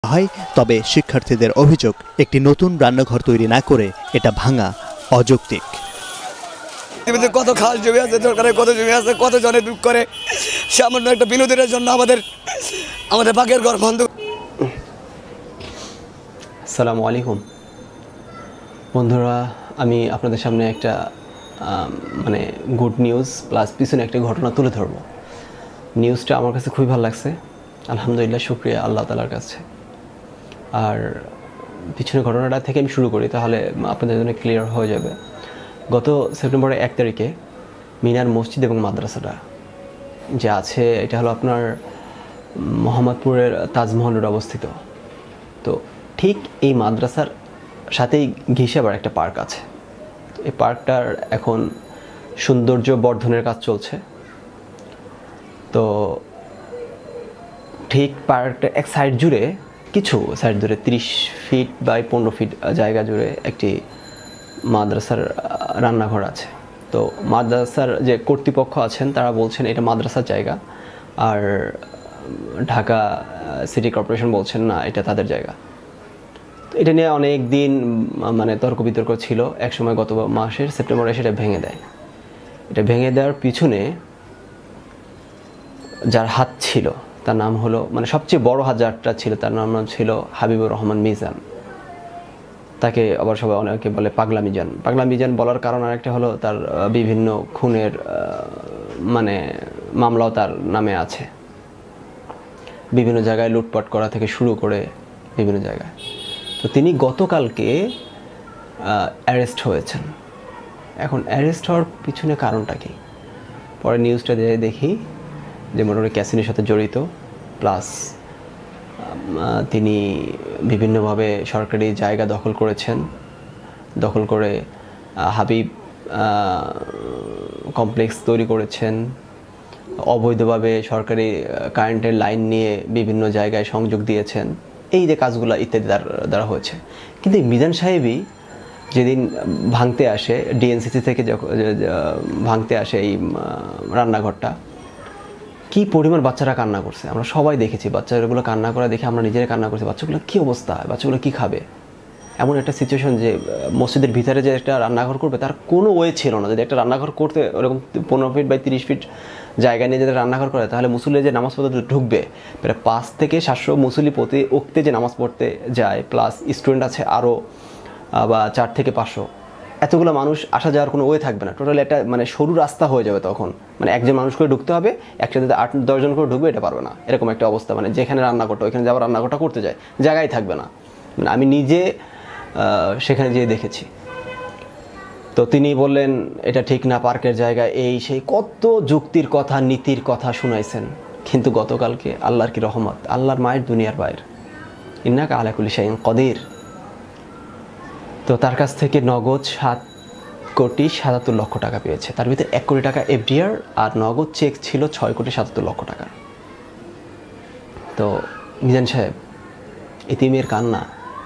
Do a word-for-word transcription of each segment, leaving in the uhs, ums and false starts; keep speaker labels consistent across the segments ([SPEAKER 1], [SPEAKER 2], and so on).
[SPEAKER 1] হয়, তবে শিক্ষার্থীদের অভিযোগ একটি নতুন রান্নাঘর তৈরি না করে এটা ভাঙা অযৌক্তিক।
[SPEAKER 2] কত খাস জমি আছে, সরকারের কত জমি আছে, কত জনে দুঃখ করে, সামান্য একটা বিনোদনের জন্য আমাদের আমাদের পাকের ঘর বন্ধ।
[SPEAKER 3] আসসালামু আলাইকুম বন্ধুরা, আমি আপনাদের সামনে একটা মানে গুড নিউজ প্লাস পিছনে একটা ঘটনা তুলে ধরবো। নিউজটা আমার কাছে খুবই ভালো লাগছে, আলহামদুলিল্লাহ, শুকরিয়া আল্লাহ তাআলার কাছে। আর পিছনে ঘটনাটা থেকে আমি শুরু করি, তাহলে আপনাদের জন্য ক্লিয়ার হয়ে যাবে। গত সেপ্টেম্বরের এক তারিখে মিনার মসজিদ এবং মাদ্রাসাটা যে আছে, এটা হলো আপনার মোহাম্মদপুরের তাজমহল রোড অবস্থিত। তো ঠিক এই মাদ্রাসার সাথেই ঘেঁষে আবার একটা পার্ক আছে। এই পার্কটার এখন সৌন্দর্য বর্ধনের কাজ চলছে। তো ঠিক পার্কটা এক সাইড জুড়ে, কিছু সাইড জুড়ে তিরিশ ফিট বাই পনেরো ফিট জায়গা জুড়ে একটি মাদ্রাসার রান্নাঘর আছে। তো মাদ্রাসার যে কর্তৃপক্ষ আছেন তারা বলছেন এটা মাদ্রাসার জায়গা, আর ঢাকা সিটি কর্পোরেশন বলছেন না, এটা তাদের জায়গা। তো এটা নিয়ে অনেক দিন মানে তর্ক বিতর্ক ছিল। এক সময় গত মাসের সেপ্টেম্বরে সেটা ভেঙে দেয়। এটা ভেঙে দেওয়ার পিছনে যার হাত ছিল তার নাম হলো, মানে সবচেয়ে বড় হাত যারটা ছিল তার নাম নাম ছিল হাবিবুর রহমান মিজান। তাকে আবার সবাই অনেকে বলে পাগলা মিজান। পাগলা মিজান বলার কারণ আরেকটা হলো তার বিভিন্ন খুনের মানে মামলাও তার নামে আছে, বিভিন্ন জায়গায় লুটপাট করা থেকে শুরু করে বিভিন্ন জায়গায়। তো তিনি গতকালকে অ্যারেস্ট হয়েছেন। এখন অ্যারেস্ট হওয়ার পিছনে কারণটা কি? পরে নিউজটা দিয়ে দেখি যে মোটামুটি ক্যাসিনোর সাথে জড়িত, প্লাস তিনি বিভিন্নভাবে সরকারি জায়গা দখল করেছেন, দখল করে হাবিব কমপ্লেক্স তৈরি করেছেন, অবৈধভাবে সরকারি কারেন্টের লাইন নিয়ে বিভিন্ন জায়গায় সংযোগ দিয়েছেন, এই যে কাজগুলো ইত্যাদি দ্বারা হয়েছে। কিন্তু মিজান সাহেবই যেদিন ভাঙতে আসে, ডিএনসিসি থেকে যখন ভাঙতে আসে এই রান্নাঘরটা, কী পরিমাণ বাচ্চারা কান্না করছে আমরা সবাই দেখেছি। বাচ্চাগুলো কান্না করা দেখে আমরা নিজেরা কান্না করছি। বাচ্চাগুলো কী অবস্থা, বাচ্চাগুলো কী খাবে? এমন একটা সিচুয়েশন যে মসজিদের ভিতরে যে একটা রান্নাঘর করবে তার কোনো ওয়ে ছিল না। যদি একটা রান্নাঘর করতে ওরকম পনেরো ফিট বাই তিরিশ ফিট জায়গা নিয়ে যদি রান্নাঘর করে, তাহলে মুসল্লি যে নামাজ পড়তে ঢুকবে প্রায় পাঁচ থেকে সাতশো মুসল্লি প্রতি ওক্তে যে নামাজ পড়তে যায়, প্লাস স্টুডেন্ট আছে আরও বা চার থেকে পাঁচশো, এতগুলো মানুষ আসা যাওয়ার কোনো ওয়ে থাকবে না। টোটালি একটা মানে সরু রাস্তা হয়ে যাবে তখন। মানে একজন মানুষ করে ঢুকতে হবে, একসাথে আট দশজন করে ঢুকবে, এটা পারবে না, এরকম একটা অবস্থা। মানে যেখানে রান্নাঘরটা ওইখানে যাবার রান্নাঘরটা করতে যায়, জায়গায় থাকবে না। মানে আমি নিজে সেখানে যেয়ে দেখেছি। তো তিনি বললেন এটা ঠিক না, পার্কের জায়গা, এই সেই কত যুক্তির কথা, নীতির কথা শুনাইছেন। কিন্তু গতকালকে আল্লাহর কি রহমত, আল্লাহর মায়ের দুনিয়ার বাইর, ইন্নাকা আলা কুল্লি শাইইন কদির। তো তার কাছ থেকে নগদ সাত কোটি সাতাত্তর লক্ষ টাকা পেয়েছে। তার ভিতরে এক কোটি টাকা এফডিআর আর নগদ চেক ছিল ছয় কোটি সাতাত্তর লক্ষ টাকা। তো মিজান সাহেব, এতিমের কান্না,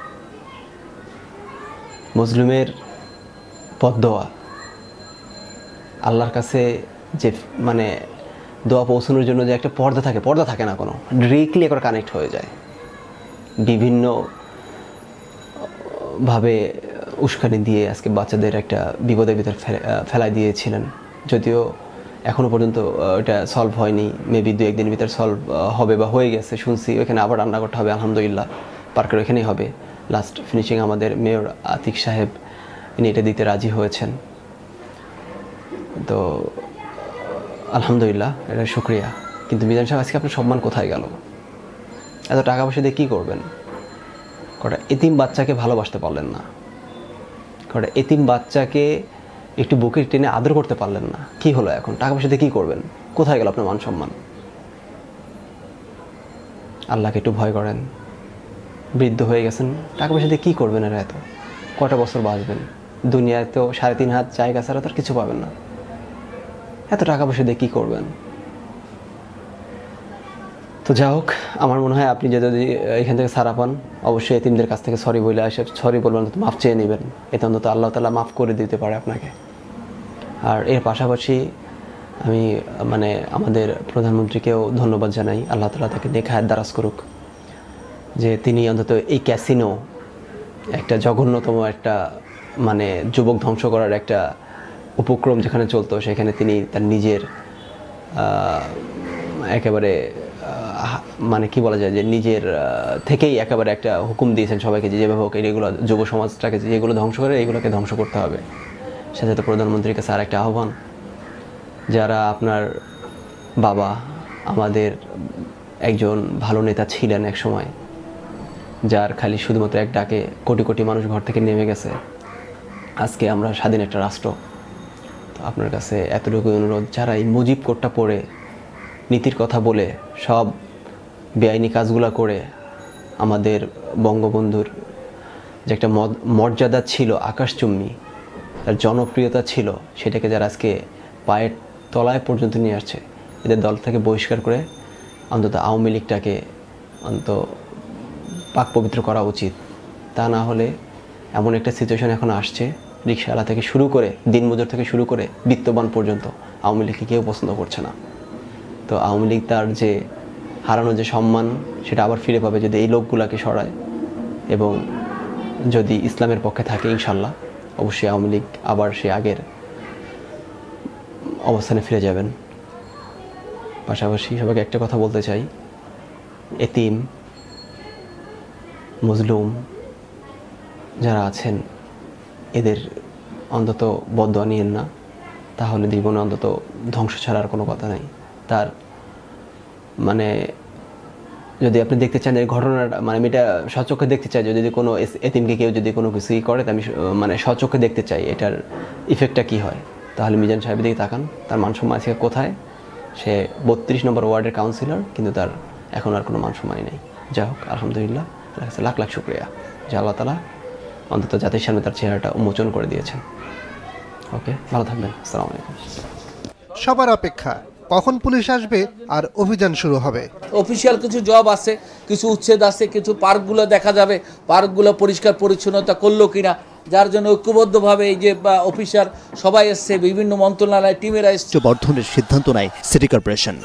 [SPEAKER 3] মজলুমের বদদোয়া, আল্লাহর কাছে যে মানে দোয়া পৌঁছানোর জন্য যে একটা পর্দা থাকে, পর্দা থাকে না কোনো, ডিরেক্টলি একবার কানেক্ট হয়ে যায়। বিভিন্ন ভাবে উস্কানি দিয়ে আজকে বাচ্চাদের একটা বিপদের ভিতর ফেলাই দিয়েছিলেন। যদিও এখনও পর্যন্ত এটা সলভ হয়নি, মেবি দু একদিনের ভিতর সলভ হবে বা হয়ে গেছে শুনছি। ওইখানে আবার রান্না করতে হবে, আলহামদুলিল্লাহ, পার্কের ওইখানেই হবে। লাস্ট ফিনিশিং আমাদের মেয়র আতিক সাহেব ইনি এটা দিতে রাজি হয়েছেন। তো আলহামদুলিল্লাহ, এটা শুক্রিয়া। কিন্তু মিজান সাহেব, আজকে আপনার সম্মান কোথায় গেল? এত টাকা পয়সা দিয়ে কী করবেন? কটা এতিম বাচ্চাকে ভালোবাসতে পারলেন না, কটা এতিম বাচ্চাকে একটু বুকে টেনে আদর করতে পারলেন না। কি হলো এখন? টাকা পয়সা দিয়ে কী করবেন? কোথায় গেল আপনার মান সম্মান? আল্লাহকে একটু ভয় করেন। বৃদ্ধ হয়ে গেছেন, টাকা পয়সা দিয়ে কী করবেন? এরা এত কটা বছর বাঁচবেন? দুনিয়ায় তো সাড়ে তিন হাত জায়গা ছাড়া তো আর কিছু পাবেন না। এত টাকা পয়সা দিয়ে কী করবেন? তো যা হোক, আমার মনে হয় আপনি যদি এখান থেকে ছাড়া পান, অবশ্যই এতিমদের কাছ থেকে সরি বলে আসে, সরি বলবেন, তো মাফ চেয়ে নেবেন। এতে অন্তত আল্লাহ তাআলা মাফ করে দিতে পারে আপনাকে। আর এর পাশাপাশি আমি মানে আমাদের প্রধানমন্ত্রীকেও ধন্যবাদ জানাই। আল্লাহ তাআলা তাকে নেক হায়াত দারাজ করুক। যে তিনি অন্তত এই ক্যাসিনো একটা জঘন্যতম একটা মানে যুবক ধ্বংস করার একটা উপক্রম যেখানে চলতো, সেখানে তিনি তার নিজের একেবারে মানে কি বলা যায় যে নিজের থেকেই একেবারে একটা হুকুম দিয়েছেন সবাইকে যে যেভাবে হোক এগুলো যুব সমাজটাকে যেগুলো ধ্বংস করে এইগুলোকে ধ্বংস করতে হবে। সাথে তো প্রধানমন্ত্রীর কাছে আর একটা আহ্বান, যারা আপনার বাবা আমাদের একজন ভালো নেতা ছিলেন এক সময়, যার খালি শুধুমাত্র এক ডাকে কোটি কোটি মানুষ ঘর থেকে নেমে গেছে, আজকে আমরা স্বাধীন একটা রাষ্ট্র। তো আপনার কাছে এতটুকু অনুরোধ, যারা এই মুজিব কোডটা পড়ে নীতির কথা বলে সব বেআইনি কাজগুলো করে আমাদের বঙ্গবন্ধুর যে একটা মর্যাদা ছিল আকাশচুম্বী, তার জনপ্রিয়তা ছিল, সেটাকে যারা আজকে পায়ের তলায় পর্যন্ত নিয়ে আসছে, এদের দল থেকে বহিষ্কার করে অন্তত আওয়ামী লীগটাকে অন্তত পাক পবিত্র করা উচিত। তা না হলে এমন একটা সিচুয়েশন এখন আসছে, রিকশাওয়ালা থেকে শুরু করে দিনমজুর থেকে শুরু করে বিত্তবান পর্যন্ত আওয়ামী লীগকে কেউ পছন্দ করছে না। তো আওয়ামী লীগ তার যে হারানো যে সম্মান সেটা আবার ফিরে পাবে যদি এই লোকগুলোকে সরায় এবং যদি ইসলামের পক্ষে থাকে। ইনশাল্লাহ অবশ্যই আওয়ামী লীগ আবার সে আগের অবস্থানে ফিরে যাবেন। পাশাপাশি সবাইকে একটা কথা বলতে চাই, এতিম মজলুম যারা আছেন এদের অন্তত বদদোয়া নিয়েন না, তাহলে জীবনে অন্তত ধ্বংস ছাড়ার কোনো কথা নেই। তার মানে যদি আপনি দেখতে চান এই ঘটনাটা, মানে আমি এটা সচক্ষে দেখতে চাই, যদি কোনো এতিমকে কেউ যদি কোনো কিছুই করে আমি মানে সচক্ষে দেখতে চাই এটার ইফেক্টটা কী হয়। তাহলে মিজান সাহেবের দিকে তাকান, তার মান সম্মান আজকে কোথায়? সে বত্রিশ নম্বর ওয়ার্ডের কাউন্সিলর, কিন্তু তার এখন আর কোনো মান সম্মানই নেই। যাই হোক, আলহামদুলিল্লাহ, লাখ লাখ শুক্রিয়া যে আল্লাহ তাআলা অন্তত জাতির সামনে তার চেহারাটা উন্মোচন করে দিয়েছেন। ওকে, ভালো থাকবেন, আসসালামু আলাইকুম।
[SPEAKER 4] সবার অপেক্ষা কখন পুলিশ আসবে আর অভিযান শুরু হবে।
[SPEAKER 5] অফিসিয়াল কিছু জব আছে, কিছু উচ্ছেদ আছে, কিছু পার্কগুলো দেখা যাবে, পার্কগুলো পরিষ্কার পরিচ্ছন্নতা করলো কিনা, যার জন্য ঐক্যবদ্ধভাবে এই যে অফিসার সবাই এসছে, বিভিন্ন মন্ত্রণালয় টিমেরা এসছে,
[SPEAKER 1] বর্ধনের সিদ্ধান্ত নেয় সিটি কর্পোরেশন।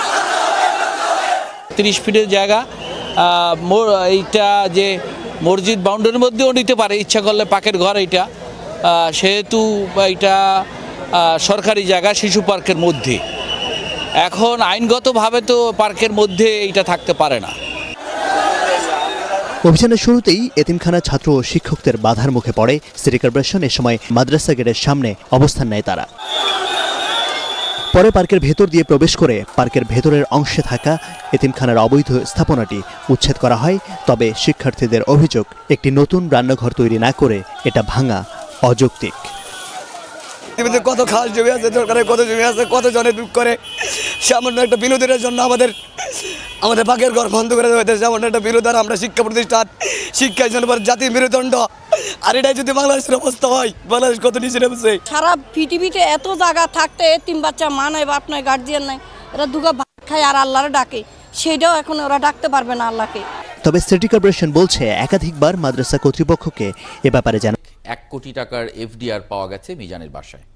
[SPEAKER 5] তিরিশ ফিটের জায়গা এইটা যে মসজিদ বাউন্ডারির মধ্যেও নিতে পারে ইচ্ছা করলে, পাকের ঘর এইটা, সেহেতু এটা সরকারি জায়গা শিশু পার্কের মধ্যে। এখন আইনগতভাবে তো পার্কের মধ্যে এইটা থাকতে পারে না।
[SPEAKER 1] অভিযানের শুরুতেই এতিমখানা ছাত্র ও শিক্ষকদের বাধার মুখে পড়ে সিটি কর্পোরেশন। এ সময় মাদ্রাসা গেটের সামনে অবস্থান নেয় তারা। পরে পার্কের ভেতর দিয়ে প্রবেশ করে পার্কের ভেতরের অংশে থাকা এতিমখানার অবৈধ স্থাপনাটি উচ্ছেদ করা হয়। তবে শিক্ষার্থীদের অভিযোগ, একটি নতুন রান্নাঘর তৈরি না করে এটা ভাঙা অযৌক্তিক।
[SPEAKER 2] কত খাস জমি আছে, দরকারে কত জমি আছে, কত জনে দুঃখ করে সামান্য একটা বিনোদনের জন্য আমাদের আমাদের পাকের ঘর বন্ধ করে দেওয়া হয়েছে। সামান্য একটা বিনোদন, আমরা শিক্ষা প্রতিষ্ঠান, শিক্ষার জন্য জাতির মেরুদণ্ড, আর এটাই যদি বাংলাদেশের অবস্থা হয়, বাংলাদেশ কত নিচে নেমেছে।
[SPEAKER 6] সারা পৃথিবীতে এত জায়গা থাকতে এতিম বাচ্চা মা নাই, বাপ নাই, গার্জিয়ান নাই, এরা দুগা ভাত খায় আর আল্লাহরে ডাকে, সেইটাও এখন ওরা ডাকতে পারবে না আল্লাহকে।
[SPEAKER 1] তবে সিটি কর্পোরেশন বলছে একাধিকবার মাদ্রাসা কর্তৃপক্ষকে এ ব্যাপারে জানা।
[SPEAKER 7] এক কোটি টাকার এফডিআর পাওয়া গেছে মিজানের বাসায়।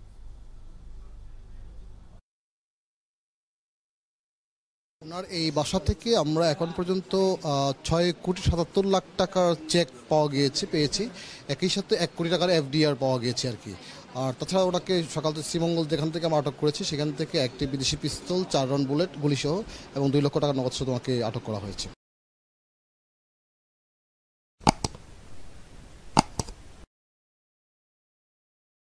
[SPEAKER 8] ওনার এই বাসা থেকে আমরা এখন পর্যন্ত ছয় কোটি সাতাত্তর লাখ টাকার চেক পাওয়া গিয়েছে পেয়েছি, একই সাথে এক কোটি টাকার এফডিআর পাওয়া গিয়েছে আর কি। আর তাছাড়া ওনাকে সকাল থেকে শ্রীমঙ্গল যেখান থেকে আমরা আটক করেছি সেখান থেকে একটি বিদেশি পিস্তল, চার রাউন্ড বুলেট, গুলিসহ এবং দুই লক্ষ টাকার নগদ সহ ওনাকে আটক করা হয়েছে।